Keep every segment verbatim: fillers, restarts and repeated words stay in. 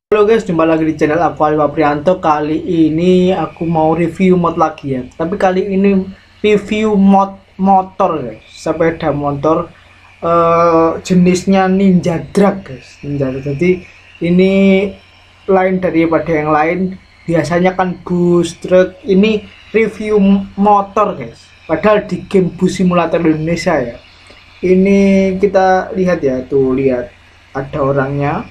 Halo guys, jumpa lagi di channel aku Alfa Prianto. Kali ini aku mau review mod lagi ya. Tapi kali ini review mod motor guys, sepeda motor uh, jenisnya Ninja Drag guys. Ninja Drag. Jadi ini lain daripada yang lain. Biasanya kan bus, truk. Ini review motor guys. Padahal di game bus simulator Indonesia ya. Ini kita lihat ya, tuh lihat ada orangnya.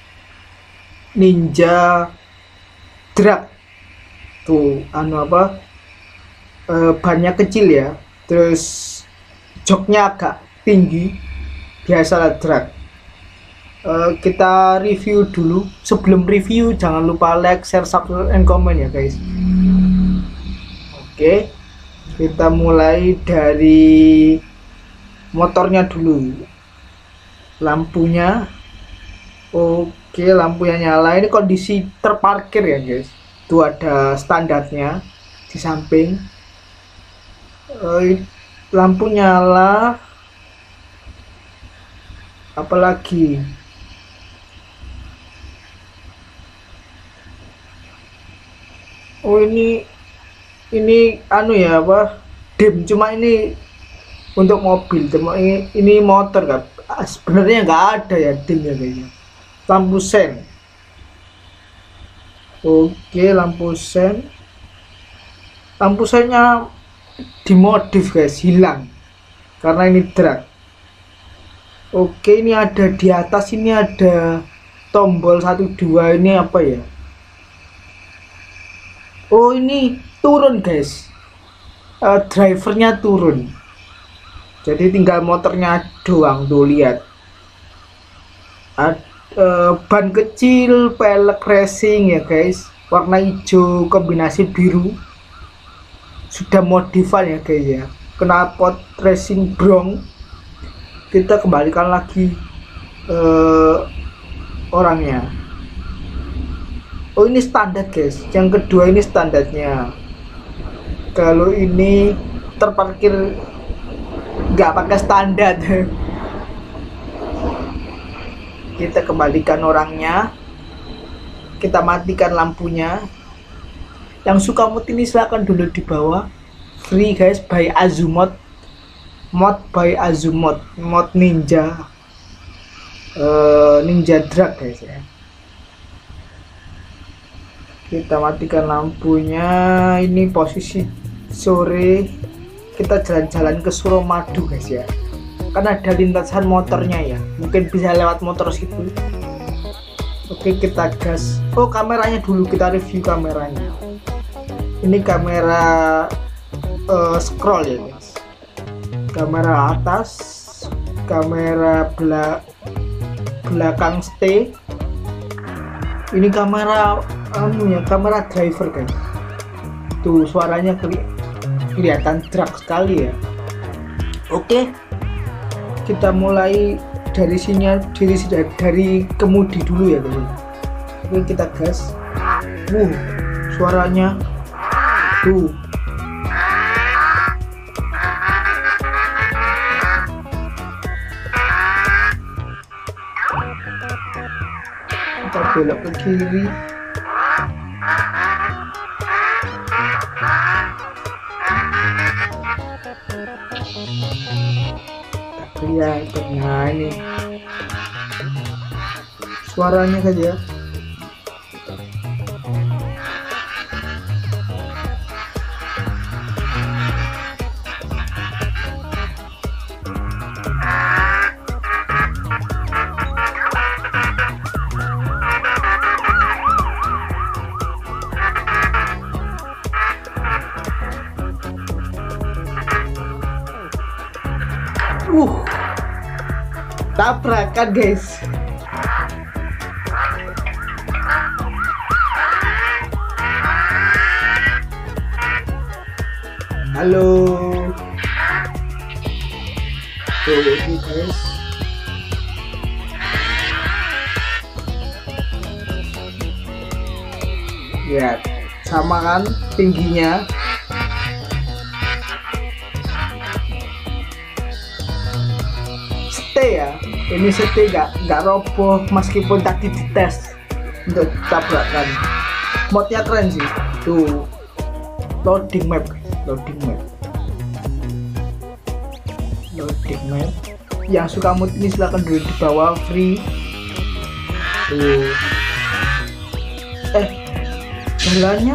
Ninja Drag tuh anu apa e, bannya kecil ya, terus joknya agak tinggi, biasalah drag. E, kita review dulu. Sebelum review jangan lupa like, share, subscribe, and comment ya guys. Oke, kita mulai dari motornya dulu. Lampunya oke, lampunya nyala. Ini kondisi terparkir ya guys. Itu ada standarnya di samping. Uh, lampu nyala. Apalagi oh ini ini anu ya apa? Dim, cuma ini untuk mobil. Cuma ini, ini motor kan. Sebenarnya nggak ada ya dim ya guys. Lampu sen. Oke, lampu sen. Lampu sennya dimodif guys, hilang karena ini drag. Oke, ini ada di atas, ini ada tombol satu dua. Ini apa ya? Oh, ini turun guys. Uh, drivernya turun. Jadi tinggal motornya doang, tuh lihat. Ada Uh, ban kecil, pelek racing ya guys, warna hijau kombinasi biru, sudah modifan ya guys ya, knalpot racing bronc. Kita kembalikan lagi uh, orangnya. Oh, ini standar guys, yang kedua ini standarnya. Kalau ini terparkir nggak pakai standar. Kita kembalikan orangnya, kita matikan lampunya. Yang suka mod ini silahkan dulu di bawah, free guys, by Azumod, mod by Azumod, mod ninja uh, Ninja Drag guys ya. Kita matikan lampunya. Ini posisi sore, kita jalan-jalan ke Suramadu guys ya, kan ada lintasan motornya ya, mungkin bisa lewat motor situ. Oke, kita gas. Oh, kameranya dulu, kita review kameranya. Ini kamera uh, scroll ya guys, kamera atas, kamera bela belakang stay. Ini kamera anu ya, kamera driver guys. Tuh suaranya keli kelihatan drag sekali ya. Oke, kita mulai dari sini, dari dari kemudi dulu ya teman. Oke, kita gas. Wuh, suaranya tuh. Kita belok ke kiri. Kelihatan, nah ini suaranya saja. Uh, tabrakan guys. Halo. Tuh ini guys. Lihat, sama kan tingginya. Stay ya, ini setia nggak nggak roboh meskipun tadi dites. untuk tabrakan. Modnya keren sih tuh, loading map loading map loading map. Yang suka mood ini silahkan dulu di bawah, free tuh. Eh jalannya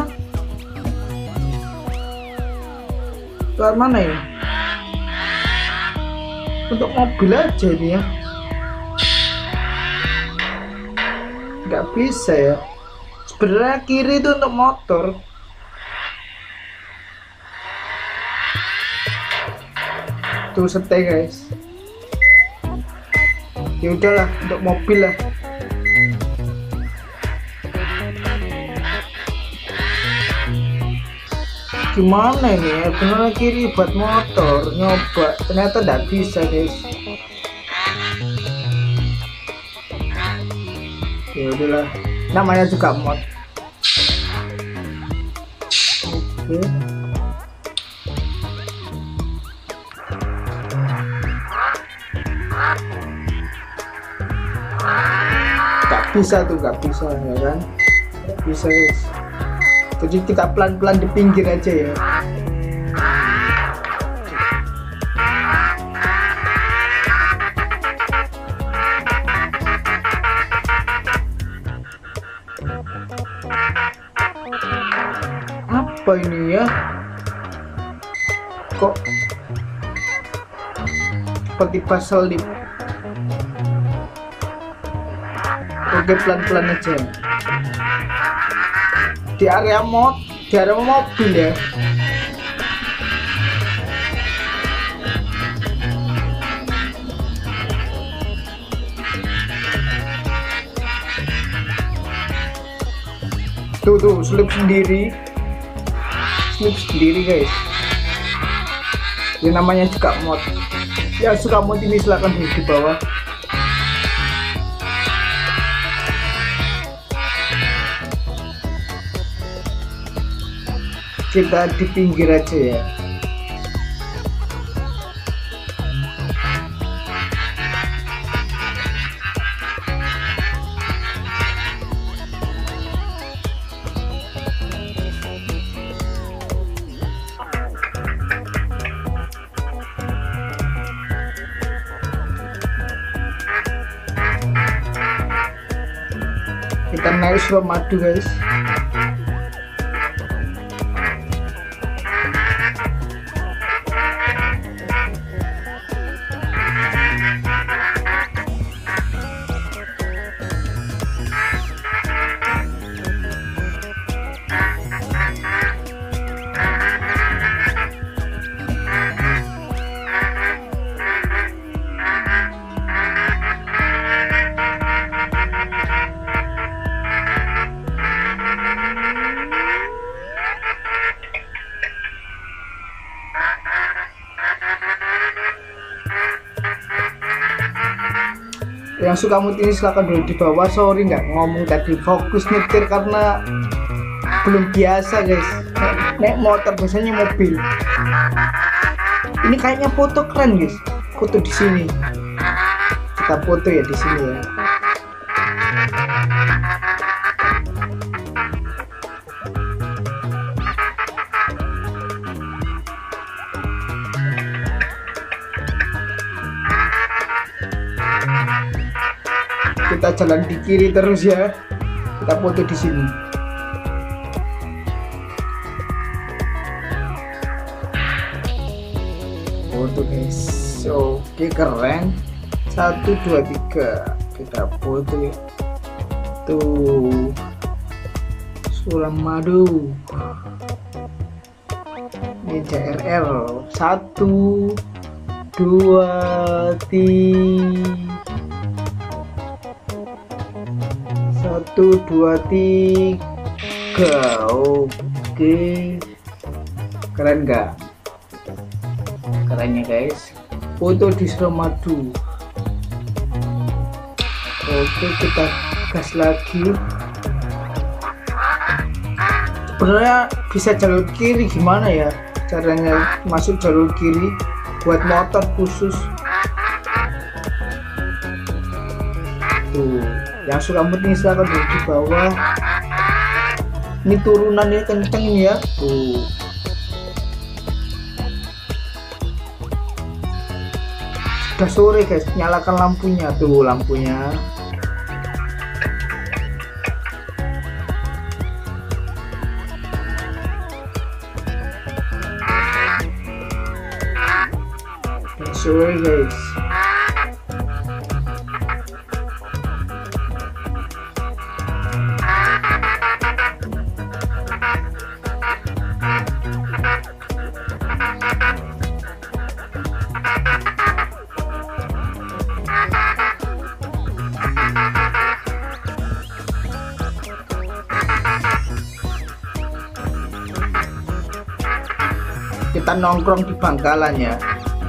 ke mana ya? Untuk mobil aja ini ya, nggak bisa ya. Sebenarnya kiri itu untuk motor. Tuh setai guys. Ya udahlah, untuk mobil lah. Gimana ini ya, bener kiri buat motor, nyoba ternyata nggak bisa guys. Ya udahlah, namanya juga mod. Oke. Gak bisa tuh, gak bisa ya kan, gak bisa guys. Jadi kita pelan-pelan di pinggir aja ya. Apa ini ya? Kok tiba-tiba selip? Oke, pelan-pelan aja. Di area mod, di area mobil ya. Tuh tuh, slip sendiri, slip sendiri guys. Ini namanya juga mod. Ya suka mod ini silahkan di bawah. Kita di pinggir aja ya. Kita naik Suramadu guys. Yang suka mood ini silahkan dulu di bawah. Sorry nggak ngomong tadi, fokus nyetir karena belum biasa guys. Naik motor biasanya mobil. Ini kayaknya foto keren guys. Foto di sini. Kita foto ya di sini ya. Kita jalan di kiri terus ya. Kita foto di sini. Foto guys. Oke, keren. Satu dua tiga. Kita foto ya. Tuh, Suramadu. Ini J R L. Satu, dua, tiga. Satu, dua, tiga. Oke, keren nggak? Kerennya guys. Foto di Suramadu. Oke, kita gas lagi. Sebenarnya bisa jalur kiri, gimana ya caranya masuk jalur kiri buat motor khusus. Tuh, Yang suka mood ini silahkan dulu di bawah. Ini turunannya kenceng ini ya, tuh. Sudah sore guys, nyalakan lampunya, tuh lampunya. Sudah sore guys. Kita nongkrong di Bangkalan ya.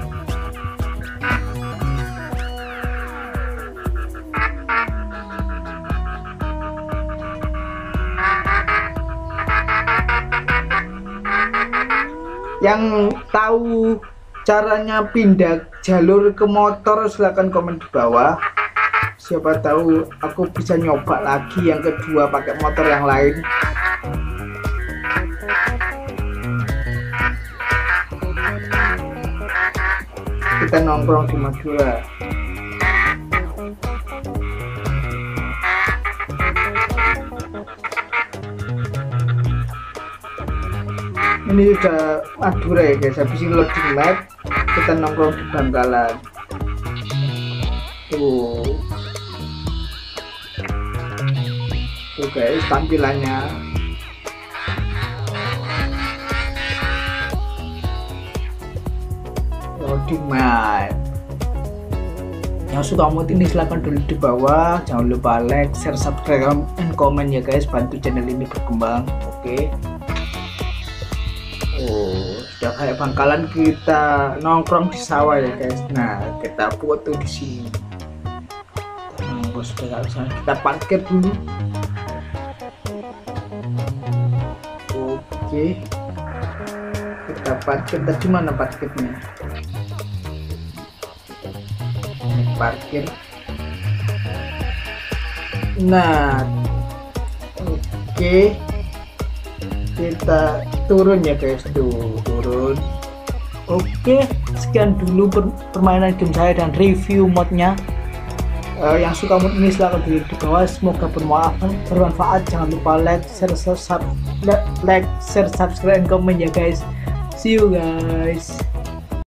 Yang tahu caranya pindah jalur ke motor silahkan komen di bawah. Siapa tahu aku bisa nyoba lagi yang kedua pakai motor yang lain. Kita nongkrong di Madura. Ini sudah Madura ya guys. Habis ini loading map, kita nongkrong di Bangkalan. Tuh, tuh guys tampilannya. Loading map. Yang suka mood ini silahkan dulu di bawah. Jangan lupa like, share, subscribe, and comment ya guys. Bantu channel ini berkembang. Oke. Oh, sudah kayak Bangkalan, kita nongkrong di sawah ya guys. Nah, kita foto di sini. Nah, bos sudah bisa. Kita parkir dulu. Oke. Kita parkir. Tadi mana parkirnya? Parkir. Nah, oke, kita turun ya guys, tuh turun. Oke, sekian dulu per permainan game saya dan review modnya. Uh, yang suka mod ini silahkan di bawah. Semoga bermanfaat, bermanfaat. Jangan lupa like, share, sub, like, share, subscribe, dan komen ya guys. See you guys.